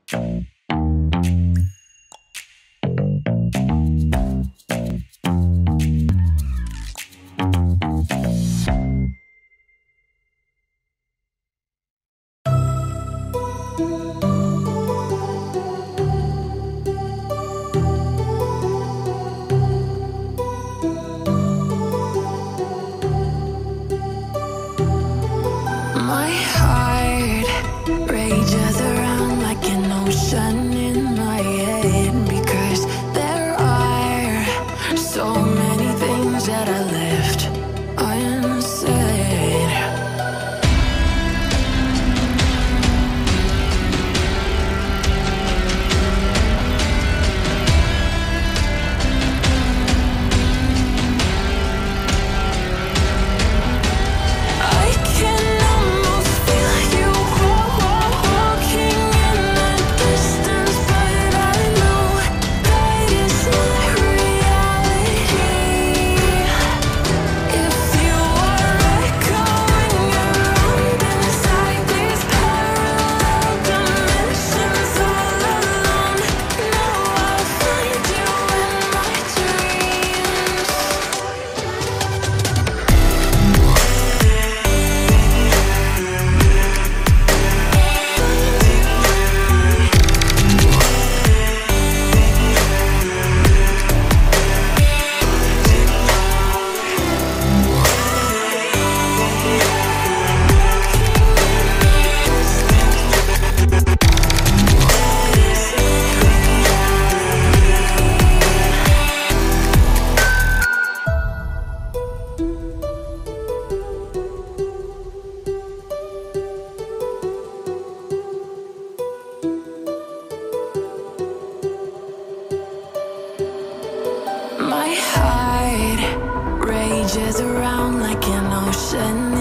My heart rages around like an ocean in my head, because there are so many things that I left unsaid. I can almost feel you walking in the distance, but I know that it's not reality. If you are echoing around inside these parallel dimensions all alone, know I'll find you in my dreams. My heart rages around like an ocean